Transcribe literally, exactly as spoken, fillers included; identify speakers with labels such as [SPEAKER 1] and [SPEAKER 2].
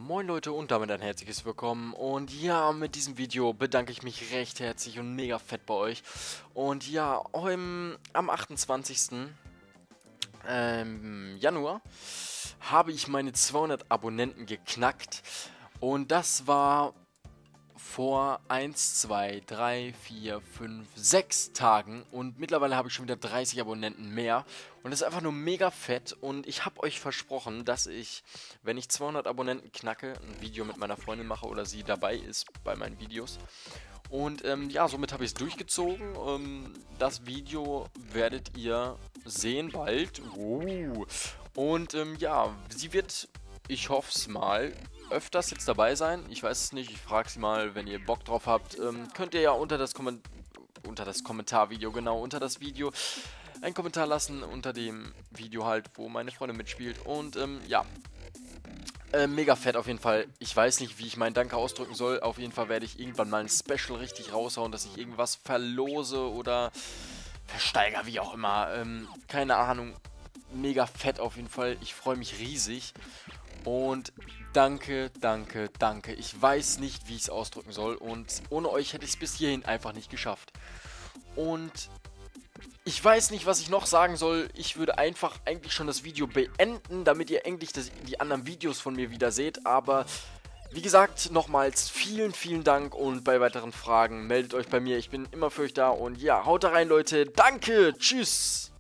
[SPEAKER 1] Moin Leute und damit ein herzliches Willkommen und ja, mit diesem Video bedanke ich mich recht herzlich und mega fett bei euch. Und ja, im, am achtundzwanzigsten Ähm, Januar habe ich meine zweihundert Abonnenten geknackt und das war vor eins, zwei, drei, vier, fünf, sechs Tagen und mittlerweile habe ich schon wieder dreißig Abonnenten mehr und das ist einfach nur mega fett und ich habe euch versprochen, dass ich, wenn ich zweihundert Abonnenten knacke, ein Video mit meiner Freundin mache oder sie dabei ist bei meinen Videos. Und ähm, ja, somit habe ich es durchgezogen. Ähm, das Video werdet ihr sehen bald. Uh. Und ähm, ja, sie wird, ich hoffe es mal, öfters jetzt dabei sein. Ich weiß es nicht, ich frage sie mal, wenn ihr Bock drauf habt. Ähm, könnt ihr ja unter das, Komment unter das Kommentarvideo, genau, unter das Video einen Kommentar lassen, unter dem Video halt, wo meine Freundin mitspielt. Und ähm, ja, Äh, mega fett auf jeden Fall. Ich weiß nicht, wie ich meinen Danke ausdrücken soll. Auf jeden Fall werde ich irgendwann mal ein Special richtig raushauen, dass ich irgendwas verlose oder versteigere, wie auch immer. Ähm, keine Ahnung. Mega fett auf jeden Fall. Ich freue mich riesig. Und danke, danke, danke. Ich weiß nicht, wie ich es ausdrücken soll. Und ohne euch hätte ich es bis hierhin einfach nicht geschafft. Und ich weiß nicht, was ich noch sagen soll. Ich würde einfach eigentlich schon das Video beenden, damit ihr endlich das, die anderen Videos von mir wieder seht. Aber wie gesagt, nochmals vielen, vielen Dank und bei weiteren Fragen meldet euch bei mir. Ich bin immer für euch da und ja, haut da rein, Leute. Danke, tschüss.